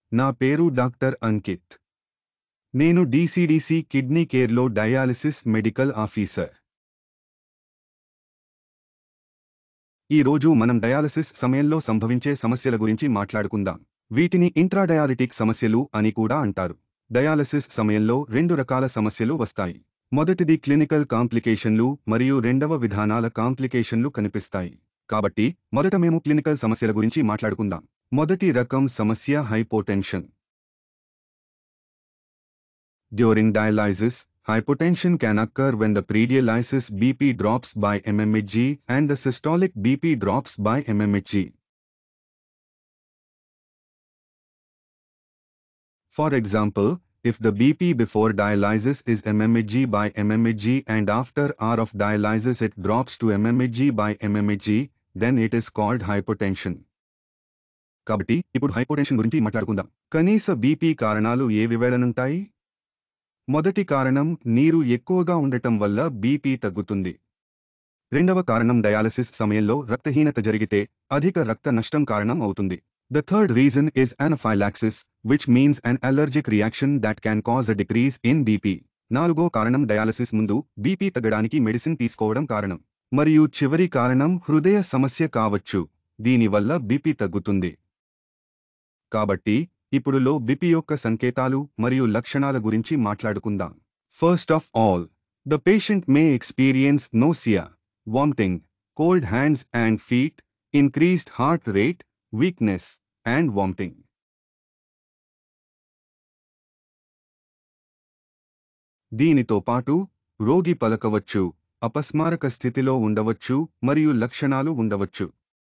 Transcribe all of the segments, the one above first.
నా పేరు డాక్టర్ అంకిత్. నేను డీసీడీసీ కిడ్నీ కేర్లో డయాలిసిస్ మెడికల్ ఆఫీసర్. ఈ రోజు మనం డయాలసిస్ సమయంలో సంభవించే సమస్యల గురించి మాట్లాడుకుందాం. వీటిని ఇంట్రాడయాలిటిక్ సమస్యలు అని కూడా అంటారు. డయాలసిస్ సమయంలో రెండు రకాల సమస్యలు వస్తాయి. మొదటిది క్లినికల్ కాంప్లికేషన్లు మరియు రెండవ విధానాల కాంప్లికేషన్లు కనిపిస్తాయి. కాబట్టి మొదట మేము క్లినికల్ సమస్యల గురించి మాట్లాడుకుందాం. మొదటి రకం సమస్య hypotension. During dialysis, hypotension can occur when the pre-dialysis BP drops by mmHg and the systolic BP drops by mmHg. For example, if the BP before dialysis is mmHg by mmHg and after hour of dialysis it drops to mmHg by mmHg, then it is called hypotension. కాబట్టి ఇప్పుడు hypotension గురించి మాట్లాడుకుందాం. కనీస BP కారణాలు ఏవి వేళనుంటాయి? మొదటి కారణం నీరు ఎక్కువగా ఉండటం వల్ల బీపీ తగ్గుతుంది. రెండవ కారణం డయాలసిస్ సమయంలో రక్తహీనత జరిగితే అధిక రక్త నష్టం కారణం అవుతుంది. The third reason is anaphylaxis, which means an allergic reaction that can cause a decrease in BP. నాలుగో కారణం డయాలసిస్ ముందు బీపీ తగ్గడానికి మెడిసిన్ తీసుకోవడం కారణం. మరియు చివరి కారణం హృదయ సమస్య కావచ్చు, దీనివల్ల బీపీ తగ్గుతుంది. కాబట్టి ఇప్పుడు లో బీపీ యొక్క సంకేతాలు మరియు లక్షణాల గురించి మాట్లాడుకుందాం. First of all, the patient may experience nausea, vomiting, cold hands and feet, increased heart rate, weakness and vomiting. దీనితో పాటు రోగి పలకవచ్చు, అపస్మారక స్థితిలో ఉండవచ్చు మరియు లక్షణాలు ఉండవచ్చు.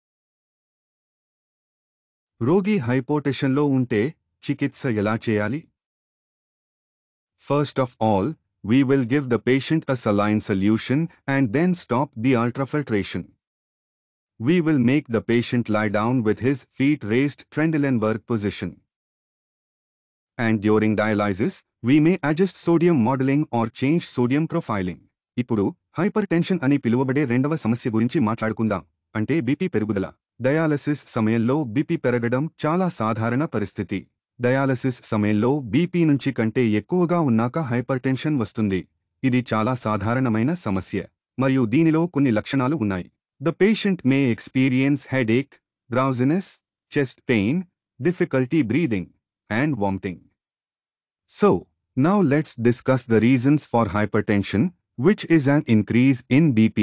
రోగి హైపోటెన్షన్లో ఉంటే చికిత్స ఎలా చేయాలి? First of all, we will give the patient a saline solution and then stop the ultrafiltration. We will make the patient lie down with his feet raised Trendelenburg position. And during dialysis, we may adjust sodium modeling or change sodium profiling. ఇప్పుడు hypertension అని పిలువబడే రెండవ సమస్య గురించి మాట్లాడుకుందాం, అంటే BP పెరుగుదల. Dialysis సమయంలో బీపీ పెరగడం చాలా సాధారణ పరిస్థితి. డయాలసిస్ సమయంలో బీపీ నుంచి కంటే ఎక్కువగా ఉన్నాక హైపర్టెన్షన్ వస్తుంది. ఇది చాలా సాధారణమైన సమస్య మరియు దీనిలో కొన్ని లక్షణాలు ఉన్నాయి. The patient may experience headache, drowsiness, chest pain, difficulty breathing and vomiting. So, now let's discuss the reasons for hypertension, which is an increase in BP.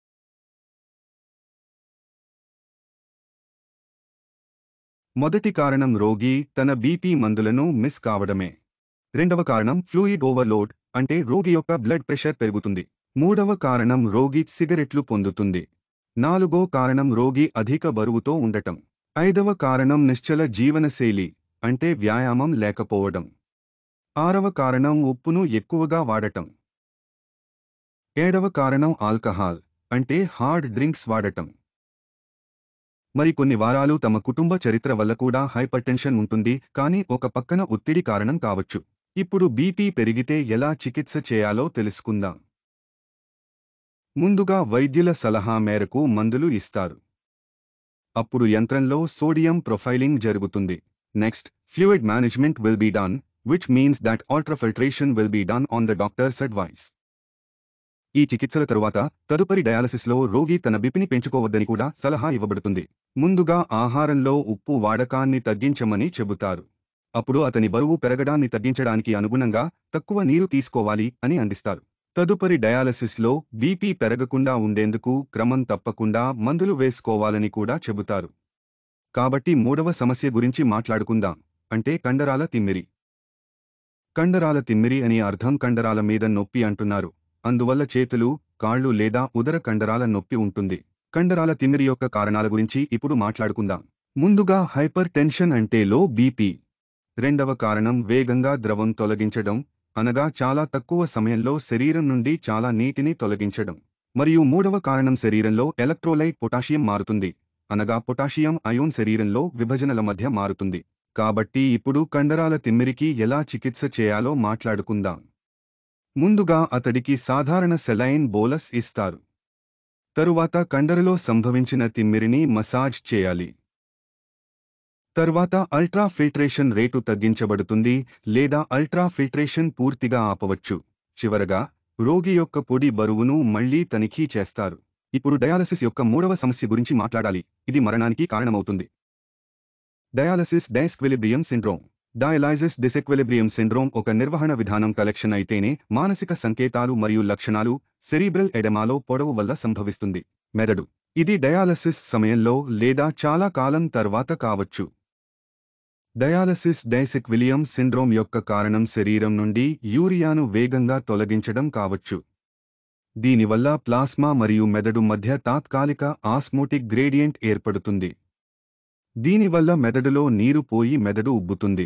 మొదటి కారణం రోగి తన బీపీ మందులను మిస్ కావడమే. రెండవ కారణం ఫ్లూయిడ్ ఓవర్లోడ్, అంటే రోగి యొక్క బ్లడ్ ప్రెషర్ పెరుగుతుంది. మూడవ కారణం రోగి సిగరెట్లు పొందుతుంది. నాలుగో కారణం రోగి అధిక బరువుతో ఉండటం. ఐదవ కారణం నిశ్చల జీవనశైలి, అంటే వ్యాయామం లేకపోవడం. ఆరవ కారణం ఉప్పును ఎక్కువగా వాడటం. ఏడవ కారణం ఆల్కహాల్, అంటే హార్డ్ డ్రింక్స్ వాడటం. మరికొన్ని వారాలు తమ కుటుంబ చరిత్ర వల్ల కూడా హైపర్టెన్షన్ ఉంటుంది, కానీ ఒక పక్కన ఒత్తిడి కారణం కావచ్చు. ఇప్పుడు బీపీ పెరిగితే ఎలా చికిత్స చేయాలో తెలుసుకుందాం. ముందుగా వైద్యుల సలహా మేరకు మందులు ఇస్తారు. అప్పుడు యంత్రంలో సోడియం ప్రొఫైలింగ్ జరుగుతుంది. Next, fluid management will be done, which means that ultrafiltration will be done on the doctor's advice. ఈ చికిత్సల తరువాత తదుపరి డయాలసిస్లో రోగి తన బీపీని పెంచుకోవద్దని కూడా సలహా ఇవ్వబడుతుంది. ముందుగా ఆహారంలో ఉప్పు వాడకాన్ని తగ్గించమని చెబుతారు. అప్పుడు అతని బరువు పెరగడాన్ని తగ్గించడానికి అనుగుణంగా తక్కువ నీరు తీసుకోవాలి అని అందిస్తారు. తదుపరి డయాలసిస్లో బీపీ పెరగకుండా ఉండేందుకు క్రమం తప్పకుండా మందులు వేసుకోవాలని కూడా చెబుతారు. కాబట్టి మూడవ సమస్య గురించి మాట్లాడుకుందాం, అంటే కండరాల తిమ్మిరి. కండరాల తిమ్మిరి అని అర్థం కండరాల మీద నొప్పి అంటున్నారు. అందువల్ల చేతులు, కాళ్ళు లేదా ఉదర కండరాల నొప్పి ఉంటుంది. కండరాల తిమ్మిరి యొక్క కారణాల గురించి ఇప్పుడు మాట్లాడుకుందాం. ముందుగా హైపర్ టెన్షన్ అంటే లో బీపీ. రెండవ కారణం వేగంగా ద్రవం తొలగించడం, అనగా చాలా తక్కువ సమయంలో శరీరం నుండి చాలా నీటిని తొలగించడం. మరియు మూడవ కారణం శరీరంలో ఎలక్ట్రోలైట్ పొటాషియం మారుతుంది, అనగా పొటాషియం అయోన్ శరీరంలో విభజనల మధ్య మారుతుంది. కాబట్టి ఇప్పుడు కండరాల తిమ్మిరికి ఎలా చికిత్స చేయాలో మాట్లాడుకుందాం. ముందుగా అతడికి సాధారణ సెలైన్ బోలస్ ఇస్తారు. తరువాత కండరలో సంభవించిన తిమ్మిరిని మసాజ్ చేయాలి. తర్వాత అల్ట్రా ఫిల్ట్రేషన్ రేటు తగ్గించబడుతుంది లేదా అల్ట్రా ఫిల్ట్రేషన్ పూర్తిగా ఆపవచ్చు. చివరగా రోగి యొక్క పొడి బరువును మళ్లీ తనిఖీ చేస్తారు. ఇప్పుడు డయాలసిస్ యొక్క మూడవ సమస్య గురించి మాట్లాడాలి. ఇది మరణానికి కారణమవుతుంది. Dialysis disequilibrium syndrome. Dialysis disequilibrium syndrome ఒక నిర్వహణ విధానం కలెక్షన్ అయితేనే మానసిక సంకేతాలు మరియు లక్షణాలు సెరిబ్రల్ ఎడెమాలో పొడవు వల్ల సంభవిస్తుంది. మెదడు. ఇది డయాలసిస్ సమయంలో లేదా చాలా కాలం తర్వాత కావచ్చు. డయాలసిస్ డిసెక్విలియం సిండ్రోమ్ యొక్క కారణం శరీరం నుండి యూరియాను వేగంగా తొలగించడం కావచ్చు. దీనివల్ల ప్లాస్మా మరియు మెదడు మధ్య తాత్కాలిక ఆస్మోటిక్ గ్రేడియంట్ ఏర్పడుతుంది. దీనివల్ల మెదడులో నీరు పోయి మెదడు ఉబ్బుతుంది.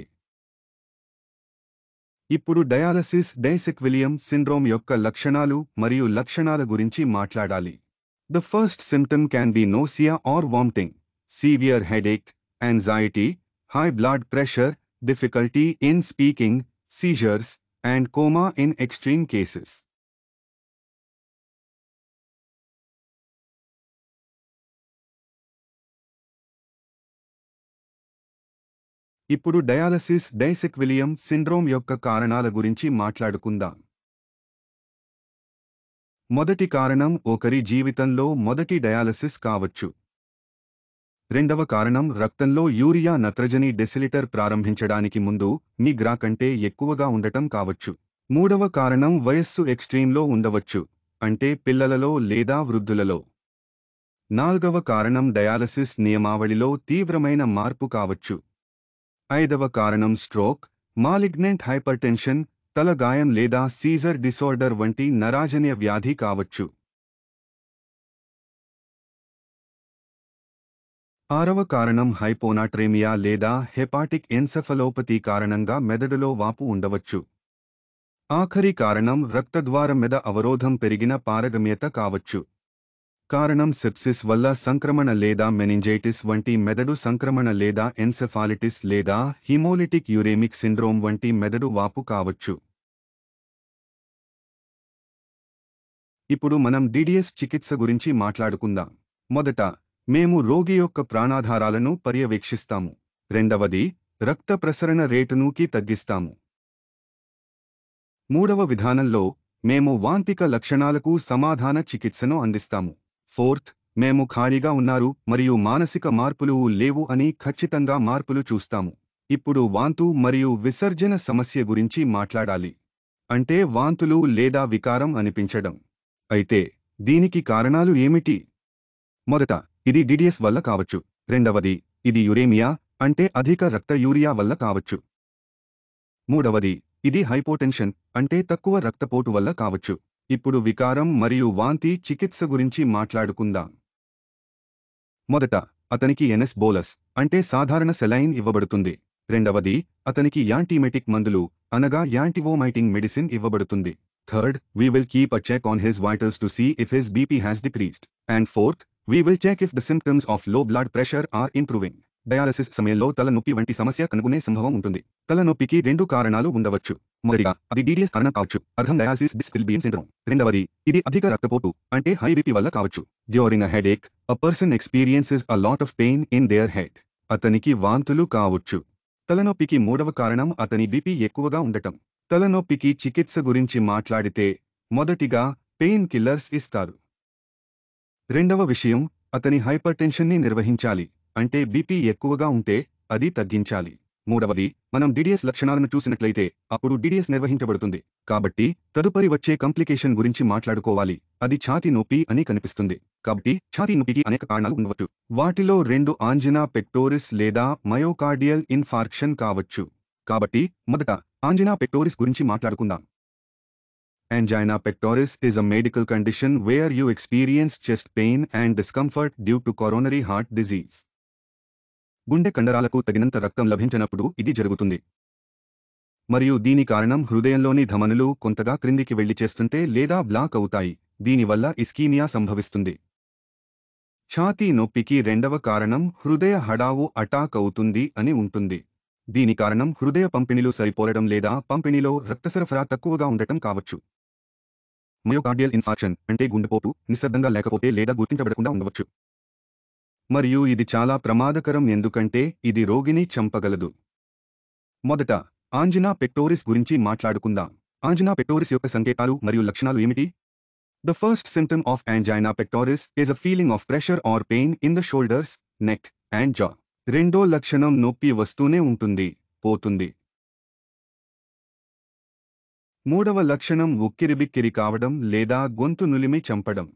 ఇప్పుడు డయాలసిస్ డిసెక్విలియం సిండ్రోమ్ యొక్క లక్షణాలు మరియు లక్షణాల గురించి మాట్లాడాలి. The first symptom can be nausea or vomiting, severe headache, anxiety, high blood pressure, difficulty in speaking, seizures, and coma in extreme cases. ఇప్పుడు డయాలసిస్ డిసెక్విలియం సిండ్రోమ్ యొక్క కారణాల గురించి మాట్లాడుకుందాం. మొదటి కారణం ఒకరి జీవితంలో మొదటి డయాలసిస్ కావచ్చు. రెండవ కారణం రక్తంలో యూరియా నత్రజని డెసిలిటర్ ప్రారంభించడానికి ముందు మీ గ్రా కంటే ఎక్కువగా ఉండటం కావచ్చు. మూడవ కారణం వయస్సు ఎక్స్ట్రీమ్లో ఉండవచ్చు, అంటే పిల్లలలో లేదా వృద్ధులలో. నాల్గవ కారణం డయాలసిస్ నియమావళిలో తీవ్రమైన మార్పు కావచ్చు. ఐదవ కారణం స్ట్రోక్, మాలిగ్నెంట్ హైపర్టెన్షన్, తల గాయం లేదా సీజర్ డిసార్డర్ వంటి నరాజన్య వ్యాధి కావచ్చు. ఆరవ కారణం హైపోనాట్రేమియా లేదా హెపాటిక్ ఎన్సెఫలోపతి కారణంగా మెదడులో వాపు ఉండవచ్చు. ఆఖరి కారణం రక్తద్వార మెద అవరోధం పెరిగిన పారగమ్యత కావచ్చు. కారణం సెప్సిస్ వల్ల సంక్రమణ లేదా మెనింజైటిస్ వంటి మెదడు సంక్రమణ లేదా ఎన్సెఫాలిటిస్ లేదా హిమోలిటిక్ యురేమిక్ సిండ్రోమ్ వంటి మెదడు వాపు కావచ్చు. ఇప్పుడు మనం డిడిఎస్ చికిత్స గురించి మాట్లాడుకుందాం. మొదట మేము రోగి యొక్క ప్రాణాధారాలను పర్యవేక్షిస్తాము. రెండవది రక్త ప్రసరణ రేటునుకి తగ్గిస్తాము. మూడవ విధానంలో మేము వాంతిక లక్షణాలకు సమాధాన చికిత్సను అందిస్తాము. ఫోర్త్, మేము ఖాళీగా ఉన్నారు మరియు మానసిక మార్పులు లేవు అని ఖచ్చితంగా మార్పులు చూస్తాము. ఇప్పుడు వాంతు మరియు విసర్జన సమస్య గురించి మాట్లాడాలి. అంటే వాంతులు లేదా వికారం అనిపించడం. అయితే దీనికి కారణాలు ఏమిటి? మొదట, ఇది డిడిఎస్ వల్ల కావచ్చు. రెండవది, ఇది యురేమియా అంటే అధిక రక్త యూరియా వల్ల కావచ్చు. మూడవది, ఇది హైపోటెన్షన్ అంటే తక్కువ రక్తపోటు వల్ల కావచ్చు. ఇప్పుడు వికారం మరియు వాంతి చికిత్స గురించి మాట్లాడుకుందాం. మొదట, అతనికి ఎన్ఎస్ బోలస్ అంటే సాధారణ సెలైన్ ఇవ్వబడుతుంది. రెండవది, అతనికి యాంటీమెటిక్ మందులు అనగా యాంటీవోమైటింగ్ మెడిసిన్ ఇవ్వబడుతుంది. Third, we will keep a check on his vitals to see if his BP has decreased. And fourth, we will check if the symptoms of low blood pressure are improving. Dialysis సమయంలో తలనొప్పి వంటి సమస్య కనుగొనే సంభవం ఉంటుంది. తలనొప్పికి రెండు కారణాలు ఉండవచ్చు. మొదటిగా, అది డిడిఎస్ కారణం కావచ్చు, అర్థం డయాలసిస్ డిసెక్విలిబ్రియం సిండ్రోమ్. రెండవది, ఇది అధిక రక్తపోటు అంటే హై బీపీ వల్ల కావచ్చు. During a headache, a person experiences a lot of pain in their head. అతనికి వాంతులు కావచ్చు. తలనొప్పికి మూడవ కారణం అతని బీపీ ఎక్కువగా ఉండటం. తలనొప్పికి చికిత్స గురించి మాట్లాడితే మొదటిగా పెయిన్ కిల్లర్స్ ఇస్తారు. రెండవ విషయం, అతని హైపర్టెన్షన్ని నిర్వహించాలి, అంటే బీపీ ఎక్కువగా ఉంటే అది తగ్గించాలి. మూడవది, మనం డిడిఎస్ లక్షణాలను చూసినట్లయితే అప్పుడు డిడిఎస్ నిర్వహించబడుతుంది. కాబట్టి తదుపరి వచ్చే కాంప్లికేషన్ గురించి మాట్లాడుకోవాలి. అది ఛాతీ నొప్పి అని కనిపిస్తుంది. కాబట్టి ఛాతీ నొప్పికి అనేక కారణాలు ఉండవచ్చు. వాటిలో రెండు ఆంజినా పెక్టోరిస్ లేదా మయోకార్డియల్ ఇన్ఫార్క్షన్ కావచ్చు. కాబట్టి మొదట ఆంజినా పెక్టోరిస్ గురించి మాట్లాడుకుందాం. Angina pectoris is a medical condition where you experience chest pain and discomfort due to coronary heart disease. గుండె కండరాలకు తగినంత రక్తం లభించనప్పుడు ఇది జరుగుతుంది. మరియు దీని కారణం హృదయంలోని ధమనులు కొంతగా క్రిందికి వెళ్లి చేస్తుంటే లేదా బ్లాక్ అవుతాయి. దీనివల్ల ఇస్కీమియా సంభవిస్తుంది. ఛాతీ నొప్పికి రెండవ కారణం హృదయ హఠావు అటాక్ అవుతుంది అని ఉంటుంది. దీని కారణం హృదయ పంపిణీలు సరిపోలడం లేదా పంపిణీలో రక్తసరఫరా తక్కువగా ఉండటం కావచ్చు. మయోకార్డియల్ ఇన్ఫార్క్షన్ అంటే గుండెపోటు నిశ్శబ్దంగా లేకపోతే లేదా గుర్తించబడకుండా ఉండవచ్చు. మరియు ఇది చాలా ప్రమాదకరం ఎందుకంటే ఇది రోగిని చంపగలదు. మొదట ఆంజినా పెక్టోరిస్ గురించి మాట్లాడుకుందాం. ఆంజినా పెక్టోరిస్ యొక్క సంకేతాలు మరియు లక్షణాలు ఏమిటి? The first symptom of angina pectoris is a feeling of pressure or pain in the shoulders, neck, and jaw. రెండో లక్షణం నొప్పి వస్తూనే ఉంటుంది, పోతుంది. మూడవ లక్షణం ఉక్కిరిబిక్కిరి కావడం లేదా గొంతు నులిమి చంపడం.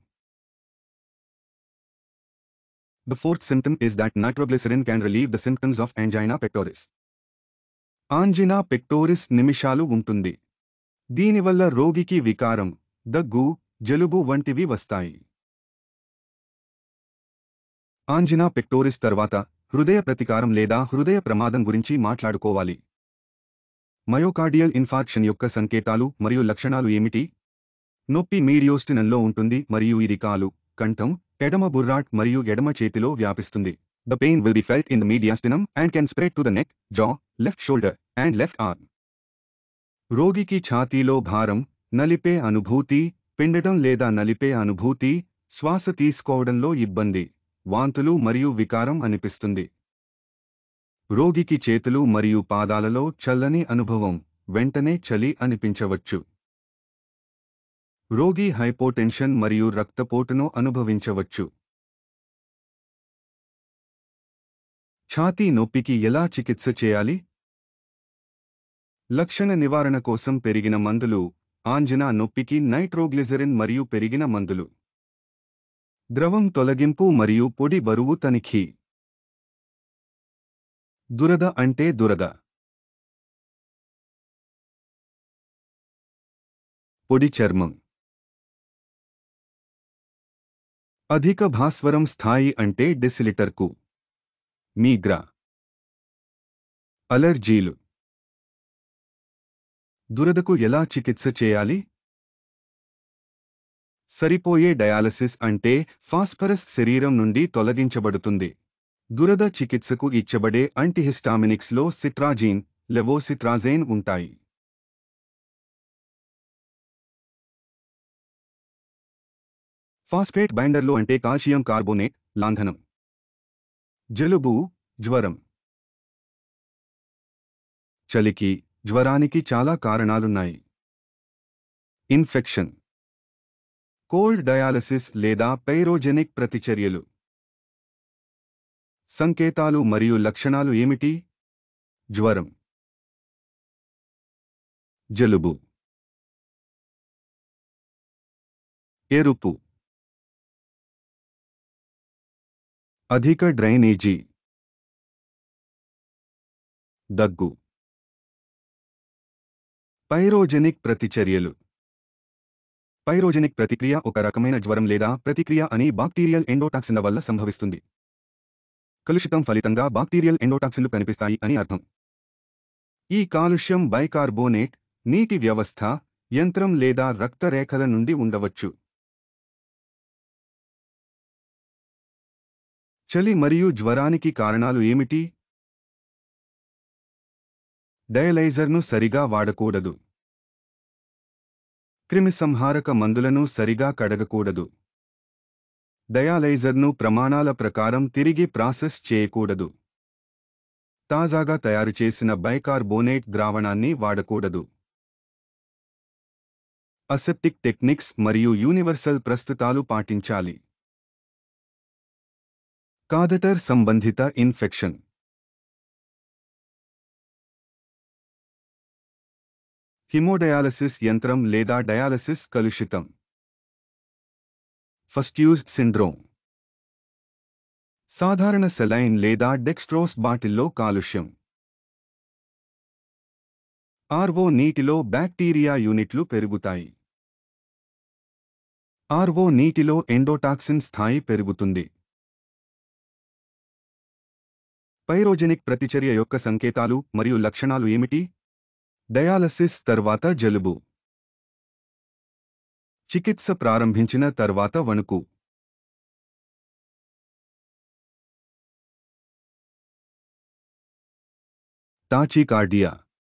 The fourth symptom is that nitroglycerin can relieve the symptoms of angina pectoris. ఆంజినా pectoris నిమిషాలు ఉంటుంది. దీనివల్ల రోగికి వికారం, దగ్గు, జలుబు వంటివి వస్తాయి. ఆంజినా పెక్టోరిస్ తర్వాత హృదయ ప్రతికారం లేదా హృదయ ప్రమాదం గురించి మాట్లాడుకోవాలి. మయోకార్డియల్ ఇన్ఫార్క్షన్ యొక్క సంకేతాలు మరియు లక్షణాలు ఏమిటి? నొప్పి మీడియోస్టినల్లో ఉంటుంది మరియు ఇది కాలు, కంఠం, ఎడమ బుర్రాట్ మరియు ఎడమ చేతిలో వ్యాపిస్తుంది. The pain will be felt in the mediastinum and can spread to the neck, jaw, left shoulder, and left arm. రోగికి ఛాతీలో భారం, నలిపే అనుభూతి, పిండటం లేదా నలిపే అనుభూతి, శ్వాస తీసుకోవడంలో ఇబ్బంది, వాంతులు మరియు వికారం అనిపిస్తుంది. రోగికి చేతులు మరియు పాదాలలో చల్లని అనుభవం, వెంటనే చలి అనిపించవచ్చు. రోగి హైపోటెన్షన్ మరియు రక్తపోటును అనుభవించవచ్చు. ఛాతీ నొప్పికి ఎలా చికిత్స చేయాలి? లక్షణ నివారణ కోసం పెరిగిన మందులు. ఆంజినా నొప్పికి నైట్రోగ్లిజరిన్ మరియు పెరిగిన మందులు. ద్రవం తొలగింపు మరియు పొడి బరువు తనిఖీ. దురద అంటే దురద. పొడి చర్మం. అధిక భాస్వరం స్థాయి అంటే డెసిలిటర్కు మీగ్రా. అలర్జీలు. దురదకు ఎలా చికిత్స చేయాలి? సరిపోయే డయాలసిస్ అంటే ఫాస్ఫరస్ శరీరం నుండి తొలగించబడుతుంది. దురద చికిత్సకు ఇచ్చబడే యాంటీహిస్టామినిక్స్లో సిట్రాజిన్, లెవోసిట్రాజేన్ ఉంటాయి. ఫాస్ఫేట్ బైండర్లు అంటే కాల్షియం కార్బోనేట్, లాంఛనం. జలుబు, జ్వరం. చలికి, జ్వరానికి చాలా కారణాలున్నాయి. ఇన్ఫెక్షన్, కోల్డ్ డయాలసిస్ లేదా పైరోజెనిక్ ప్రతిచర్యలు. సంకేతాలు మరియు లక్షణాలు ఏమిటి? జ్వరం, జలుబు, ఎరుపు, అధిక డ్రైనేజీ, దగ్గు. పైరోజెనిక్ ప్రతిచర్యలు. పైరోజెనిక్ ప్రతిక్రియ ఒక రకమైన జ్వరం లేదా ప్రతిక్రియ అని బాక్టీరియల్ ఎండోటాక్సిన్ల వల్ల సంభవిస్తుంది. కలుషితం ఫలితంగా బాక్టీరియల్ ఎండోటాక్సిన్లు కనిపిస్తాయి అని అర్థం. ఈ కాలుష్యం బైకార్బోనేట్, నీటి వ్యవస్థ, యంత్రం లేదా రక్తరేఖల నుండి ఉండవచ్చు. చలి మరియు జ్వరానికి కారణాలు ఏమిటి? డయలైజర్ను సరిగా వాడకూడదు. క్రిమిసంహారక మందులను సరిగా కడగకూడదు. డయాలైజర్ను ప్రమాణాల ప్రకారం తిరిగి ప్రాసెస్ చేయకూడదు. తాజాగా తయారుచేసిన బైకార్బోనేట్ ద్రావణాన్ని వాడకూడదు. అసెప్టిక్ టెక్నిక్స్ మరియు యూనివర్సల్ ప్రస్తుతాలు పాటించాలి. కాథెటర్ సంబంధిత ఇన్ఫెక్షన్. హిమోడయాలసిస్ యంత్రం లేదా డయాలసిస్ కలుషితం. First use syndrome. సాధారణ సెలైన్ లేదా డెక్స్ట్రోస్ బాటిల్లో కాలుష్యం. ఆర్వో నీటిలో బ్యాక్టీరియా యూనిట్లు పెరుగుతాయి. ఆర్వో నీటిలో ఎండోటాక్సిన్ స్థాయి పెరుగుతుంది. పైరోజెనిక్ ప్రతిచర్య యొక్క సంకేతాలు మరియు లక్షణాలు ఏమిటి? డయాలసిస్ తర్వాత జలుబు. చికిత్స ప్రారంభించిన తర్వాత వణుకు. టాచికార్డియా.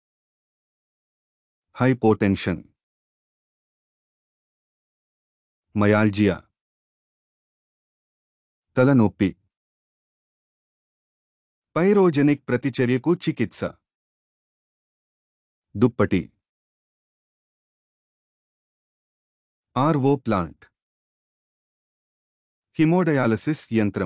హైపోటెన్షన్. మయాల్జియా. తలనొప్పి. పైరోజెనిక్ ప్రతిచర్యకు చికిత్స. దుప్పటి. RO plant. హిమోడయాలసిస్ యంత్రం.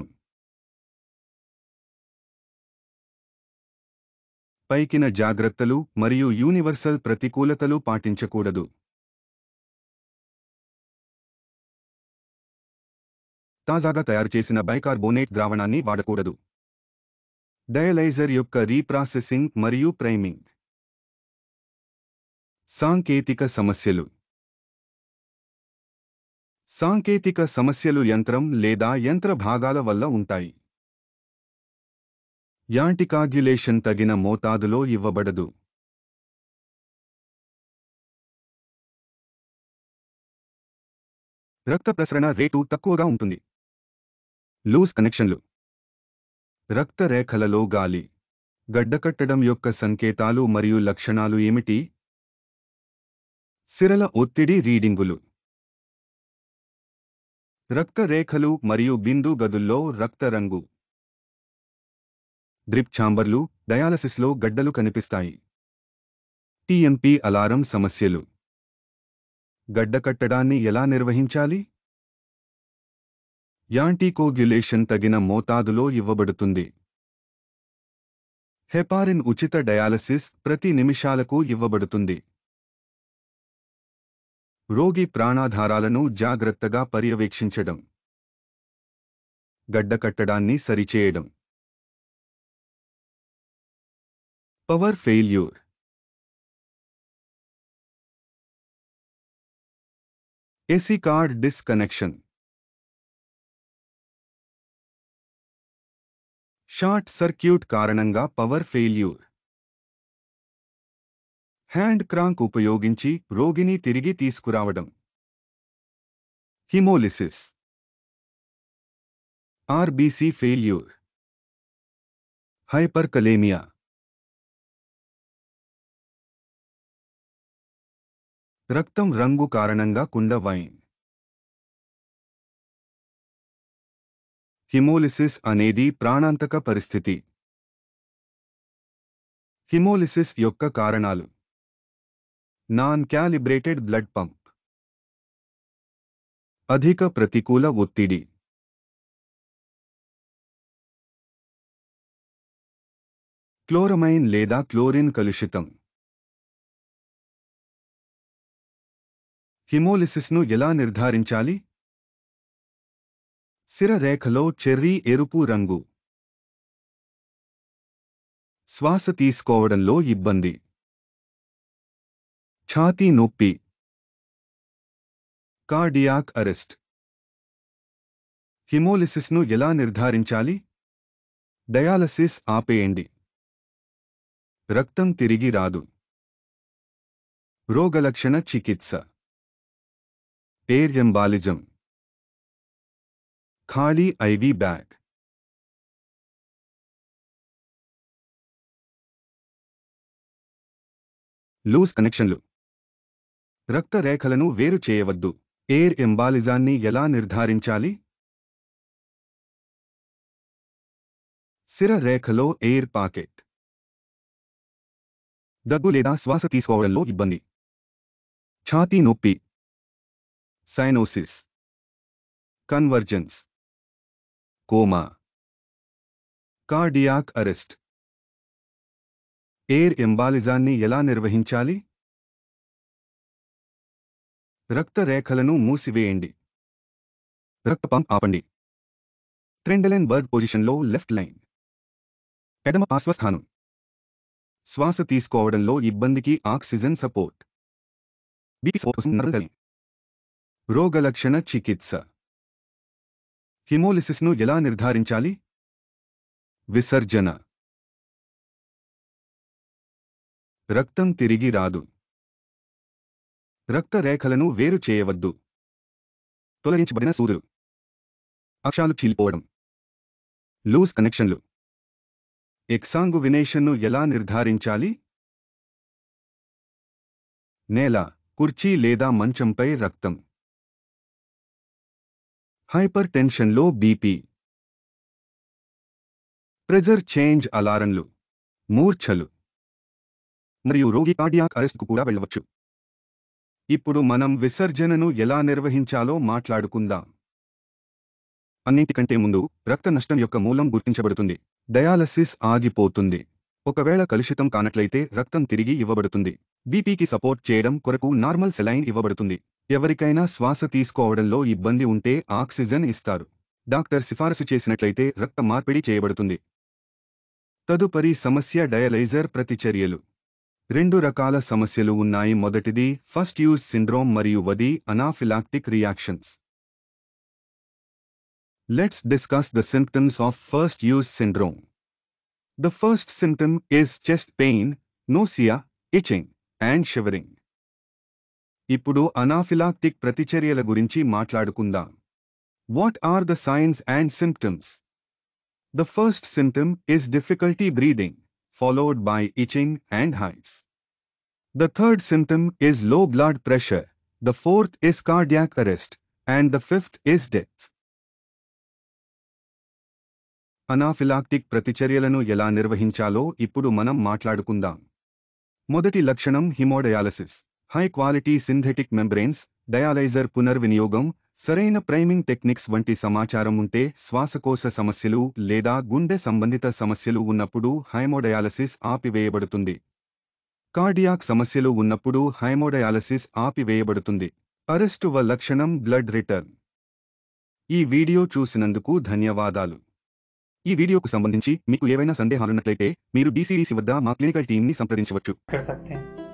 పైకిన జాగ్రత్తలు మరియు యూనివర్సల్ ప్రతికూలతలు పాటించకూడదు. తాజాగా తయారు చేసిన బైకార్బోనేట్ ద్రావణాన్ని వాడకూడదు. డయలైజర్ యొక్క రీప్రాసెసింగ్ మరియు ప్రైమింగ్. సాంకేతిక సమస్యలు. సాంకేతిక సమస్యలు యంత్రం లేదా యంత్ర భాగాల వల్ల ఉంటాయి. యాంటికాగ్యులేషన్ తగిన మోతాదులో ఇవ్వబడదు. రక్త ప్రసరణ రేటు తక్కువగా ఉంటుంది. లూజ్ కనెక్షన్లు. రక్తరేఖలలో గాలి గడ్డకట్టడం యొక్క సంకేతాలు మరియు లక్షణాలు ఏమిటి? సిరల ఒత్తిడి రీడింగులు. రక్తరేఖలు మరియు బిందు గదుల్లో రక్త రంగు. డ్రిప్ ఛాంబర్లు. డయాలసిస్లో గడ్డలు కనిపిస్తాయి. టీఎంపీ అలారం సమస్యలు. గడ్డకట్టడాన్ని ఎలా నిర్వహించాలి? యాంటీకోగ్యులేషన్ తగిన మోతాదులో ఇవ్వబడుతుంది. హెపారిన్ ఉచిత డయాలసిస్ ప్రతి నిమిషాలకు ఇవ్వబడుతుంది. రోగి ప్రాణాధారాలను జాగ్రత్తగా పర్యవేక్షించడం. గడ్డకట్టడాన్ని సరిచేయడం. Power failure. AC cord disconnection. Short circuit కారణంగా పవర్ ఫెయిల్యూర్. హ్యాండ్ క్రాంక్ ఉపయోగించి రోగిని తిరిగి తీసుకురావడం. హిమోలిసిస్. RBC failure. హైపర్కలేమియా. రక్తం రంగు కారణంగా కుండ వైన్. హిమోలిసిస్ అనేది ప్రాణాంతక పరిస్థితి. హిమోలిసిస్ యొక్క కారణాలు. Non calibrated blood pump. అధిక ప్రతికూల ఒత్తిడి. క్లోరమైన్ లేదా క్లోరిన్ కలుషితం. హిమోలిసిస్ను ఎలా నిర్ధారించాలి? సిర రేఖలో చెర్రీ ఎరుపు రంగు. శ్వాస తీసుకోవడంలో ఇబ్బంది. ఛాతీ నొప్పి. Cardiac arrest. హిమోలిసిస్ను ఎలా నిర్ధారించాలి? డయాలసిస్ ఆపేయండి. రక్తం తిరిగి రాదు. రోగలక్షణ చికిత్స. Air embolism. ఖాళీ ఐవీ బ్యాగ్. లూజ్ కనెక్షన్లు. రక్తరేఖలను వేరు చేయవద్దు. ఎయిర్ ఎంబాలిజాన్ని ఎలా నిర్ధారించాలి? సిర రేఖలో ఎయిర్ పాకెట్. దగ్గు లేదా శ్వాస తీసుకోవడంలో ఇబ్బంది. ఛాతీ నొప్పి. Cyanosis. Convergence. Coma. Cardiac arrest. Air ఎంబాలిజాన్ని ఎలా నిర్వహించాలి? రక్తరేఖలను మూసివేయండి. రక్త పంప్ ఆపండి. ట్రెండెలెన్ బర్డ్ పొజిషన్లో లెఫ్ట్ లైన్. ఎడమ పార్శ్వస్థానం. శ్వాస తీసుకోవడంలో ఇబ్బందికి ఆక్సిజన్ సపోర్ట్. బీపీ సపోర్ట్ కోసం నరకలి. రోగలక్షణ చికిత్స. హిమోలిసిస్ను ఎలా నిర్ధారించాలి? విసర్జన. రక్తం తిరిగి రాదు. రక్తరేఖలను వేరు చేయవద్దు. తొలగించబడిన సూదులు. అక్షాలు చీలిపోవడం. లూజ్ కనెక్షన్లు. ఎక్సాంగువినేషన్ను ఎలా నిర్ధారించాలి? నేల, కుర్చీ లేదా మంచంపై రక్తం. హైపర్ టెన్షన్లో బీపీ. ప్రెజర్ చేంజ్ అలారంలు, మూర్ఛలు మరియు రోగి కార్డియాక్ అరెస్ట్కు కూడా వెళ్ళవచ్చు. ఇప్పుడు మనం విసర్జనను ఎలా నిర్వహించాలో మాట్లాడుకుందాం. అన్నింటికంటే ముందు రక్త నష్టం యొక్క మూలం గుర్తించబడుతుంది. డయాలసిస్ ఆగిపోతుంది. ఒకవేళ కలుషితం కానట్లయితే రక్తం తిరిగి ఇవ్వబడుతుంది. బీపీకి సపోర్ట్ చేయడం కొరకు నార్మల్ సెలైన్ ఇవ్వబడుతుంది. ఎవరికైనా శ్వాస తీసుకోవడంలో ఇబ్బంది ఉంటే ఆక్సిజన్ ఇస్తారు. డాక్టర్ సిఫారసు చేసినట్లయితే రక్త మార్పిడి చేయబడుతుంది. తదుపరి సమస్య డయలైజర్ ప్రతిచర్యలు. 2 రకాల సమస్యలు ఉన్నాయి. మొదటిది ఫస్ట్ యూజ్ సిండ్రోమ్ మరియు వది anaphylactic reactions. Let's discuss the symptoms of first use syndrome. The first symptom is chest pain, nausea, itching, and shivering. ఇప్పుడు అనాఫిలాక్టిక్ ప్రతిచర్యల గురించి మాట్లాడుకుందాం. What are the signs and symptoms? The first symptom is difficulty breathing, followed by itching and hives. The third symptom is low blood pressure. The fourth is cardiac arrest, and the fifth is death. Anaphylactic ప్రతిచర్యలను ఎలా నిర్వహించాలో ఇప్పుడు మనం మాట్లాడుకుందాం. మొదటి లక్షణం haemodialysis. High quality synthetic membranes, dialyser పునర్వినియోగం, సరైన ప్రైమింగ్ టెక్నిక్స్ వంటి సమాచారం ఉంటే శ్వాసకోశ సమస్యలు లేదా గుండె సంబంధిత సమస్యలు ఉన్నప్పుడు హైమోడయాలసిస్ ఆపివేయబడుతుంది. కార్డియాక్ సమస్యలు ఉన్నప్పుడు హైమోడయాలసిస్ ఆపివేయబడుతుంది. అరెస్టువ లక్షణం బ్లడ్ రిటర్న్. ఈ వీడియో చూసినందుకు ధన్యవాదాలు. ఈ వీడియోకు సంబంధించి మీకు ఏవైనా సందేహాలున్నట్లయితే మీరు DCDC వద్ద మా క్లినికల్ టీంని సంప్రదించవచ్చు.